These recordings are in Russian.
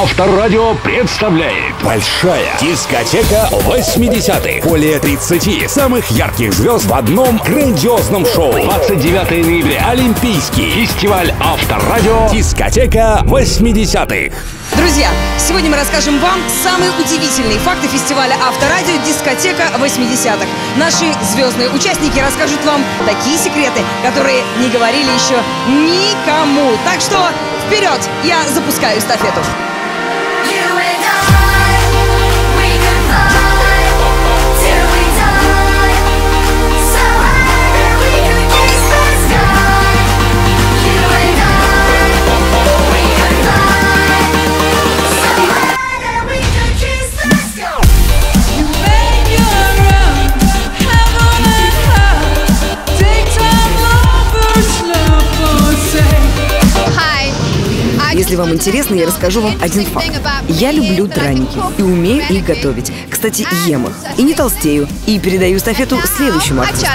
Авторадио представляет большая дискотека 80-х. Более 30 самых ярких звезд в одном грандиозном шоу. 29 ноября. Олимпийский фестиваль Авторадио. Дискотека 80-х. Друзья, сегодня мы расскажем вам самые удивительные факты фестиваля Авторадио «Дискотека 80-х». Наши звездные участники расскажут вам такие секреты, которые не говорили еще никому. Так что вперед! Я запускаю эстафету. Если вам интересно, я расскажу вам один факт. Я люблю драники и умею их готовить. Кстати, ем их. И не толстею. И передаю эстафету следующему артисту.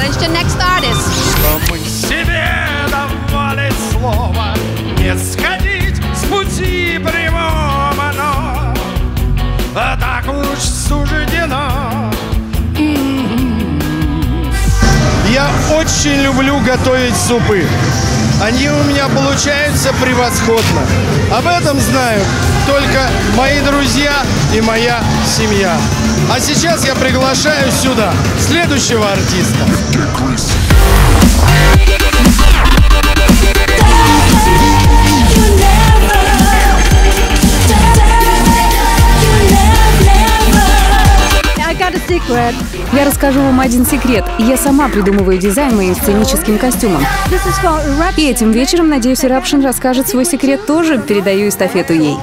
Себе давали слово не сходить с пути прямого, но так уж суждено. Я очень люблю готовить супы. Они у меня получаются превосходно. Об этом знают только мои друзья и моя семья. А сейчас я приглашаю сюда следующего артиста. Я расскажу вам один секрет. Я сама придумываю дизайн моим сценическим костюмам. И этим вечером, надеюсь, Eruption расскажет свой секрет тоже. Передаю эстафету ей.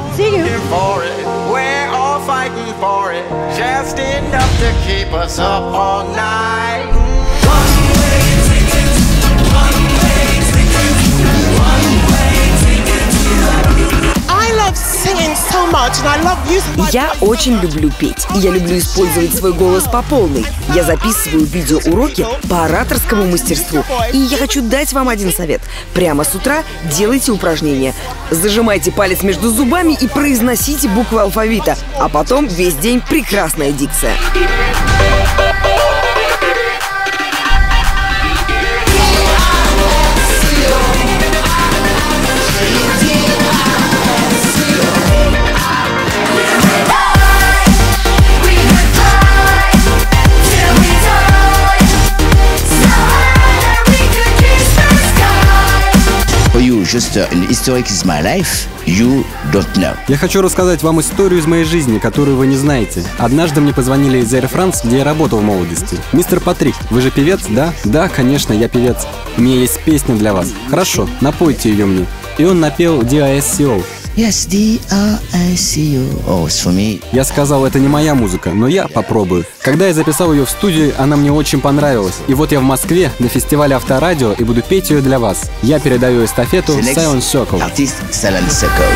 Я очень люблю петь, и я люблю использовать свой голос по полной. Я записываю видеоуроки по ораторскому мастерству. И я хочу дать вам один совет. Прямо с утра делайте упражнения. Зажимайте палец между зубами и произносите буквы алфавита. А потом весь день прекрасная дикция. Я хочу рассказать вам историю из моей жизни, которую вы не знаете. Однажды мне позвонили из Air France, где я работал в молодости. Мистер Патрик, вы же певец, да? Да, конечно, я певец. У меня есть песня для вас. Хорошо, напойте ее мне. И он напел D.I.S.C.O. Yes, D.I.S.C.O. Oh, it's for me. Я сказал, это не моя музыка, но я попробую. Когда я записал ее в студии, она мне очень понравилась. И вот я в Москве на фестивале Авторадио и буду петь ее для вас. Я передаю эстафету Silent Circle. Артист Silent Circle.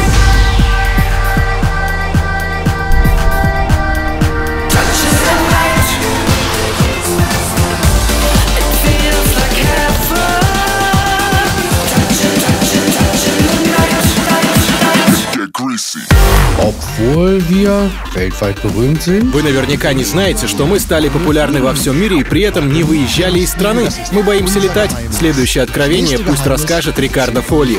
Вы наверняка не знаете, что мы стали популярны во всем мире и при этом не выезжали из страны. Мы боимся летать. Следующее откровение пусть расскажет Рикардо Фолли.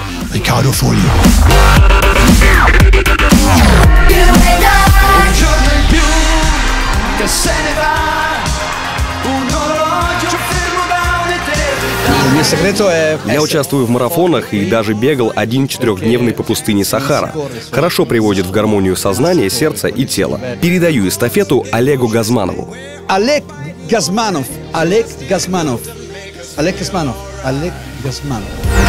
Я участвую в марафонах и даже бегал один 4-дневный по пустыне Сахара. Хорошо приводит в гармонию сознание, сердце и тело. Передаю эстафету Олегу Газманову. Олег Газманов. Олег Газманов. Олег Газманов. Олег Газманов.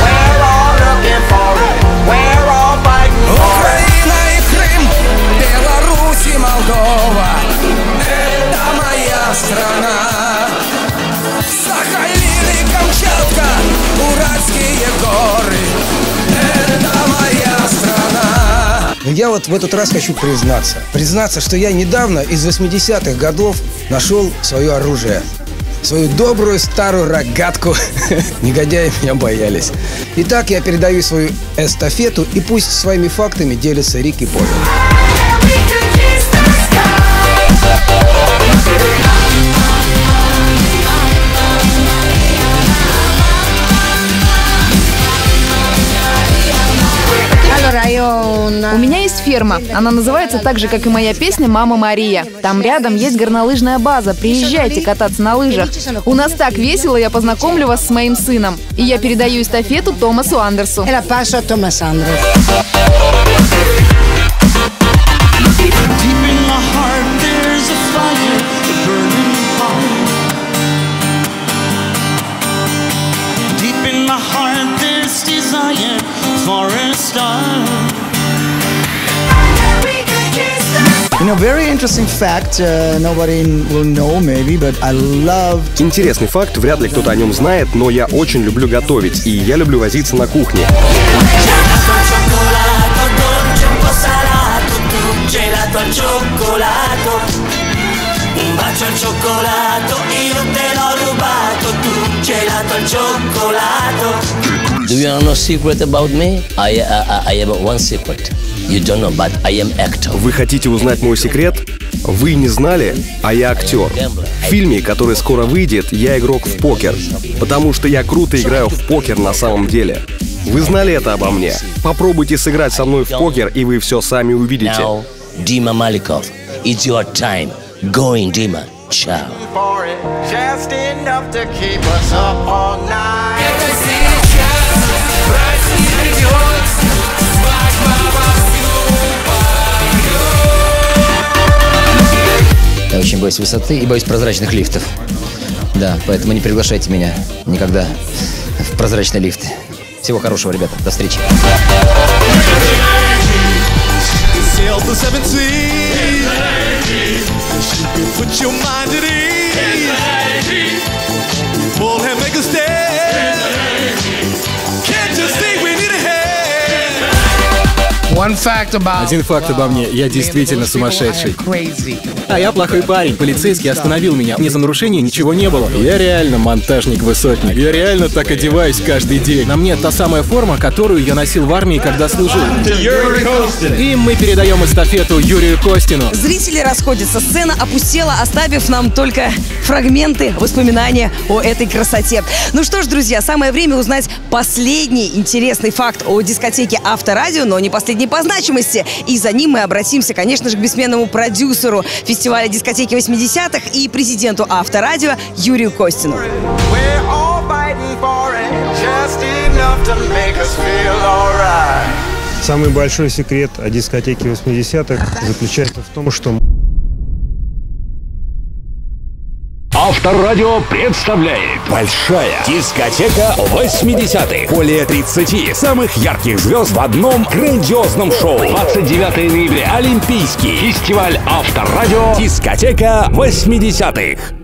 Украина и Крым, Беларусь и Молдова — это моя страна. Сахалин и Камчатка, Уральские горы — это моя страна. Я вот в этот раз хочу признаться, что я недавно из 80-х годов нашел свое оружие. Свою добрую старую рогатку. Негодяи меня боялись. Итак, я передаю свою эстафету, и пусть своими фактами делятся Рик и Павел. есть ферма. Она называется так же, как и моя песня «Мама Мария». Там рядом есть горнолыжная база. Приезжайте кататься на лыжах. У нас так весело, я познакомлю вас с моим сыном. И я передаю эстафету Томасу Андерсу. Интересный факт, вряд ли кто-то о нем знает, но я очень люблю готовить, и я люблю возиться на кухне. Do you know secret about me? I have one secret. You don't know, but I am actor. Вы хотите узнать мой секрет? Вы не знали, а я актер. В фильме, который скоро выйдет, я игрок в покер. Потому что я круто играю в покер на самом деле. Вы знали это обо мне? Попробуйте сыграть со мной в покер, и вы все сами увидите. Now, Dima Malikov, it's your time. Going, Dima. Ciao. Just enough to keep us up all night. Я очень боюсь высоты и боюсь прозрачных лифтов. Да, поэтому не приглашайте меня никогда в прозрачные лифты. Всего хорошего, ребята. До встречи. Один факт обо мне. Я действительно сумасшедший. А я плохой парень. Полицейский остановил меня. Мне за нарушение ничего не было. Я реально монтажник-высотник. Я реально так одеваюсь каждый день. На мне та самая форма, которую я носил в армии, когда служил. И мы передаем эстафету Юрию Костину. Зрители расходятся. Сцена опустела, оставив нам только фрагменты, воспоминания о этой красоте. Ну что ж, друзья, самое время узнать последний интересный факт о дискотеке Авторадио, но не последний по значимости. И за ним мы обратимся, конечно же, к бессменному продюсеру фестиваля дискотеки 80-х и президенту Авторадио Юрию Костину. Самый большой секрет о дискотеке 80-х заключается в том, что... Авторадио представляет большая дискотека 80-х. Более 30 самых ярких звезд в одном грандиозном шоу. 29 ноября. Олимпийский фестиваль Авторадио. Дискотека 80-х.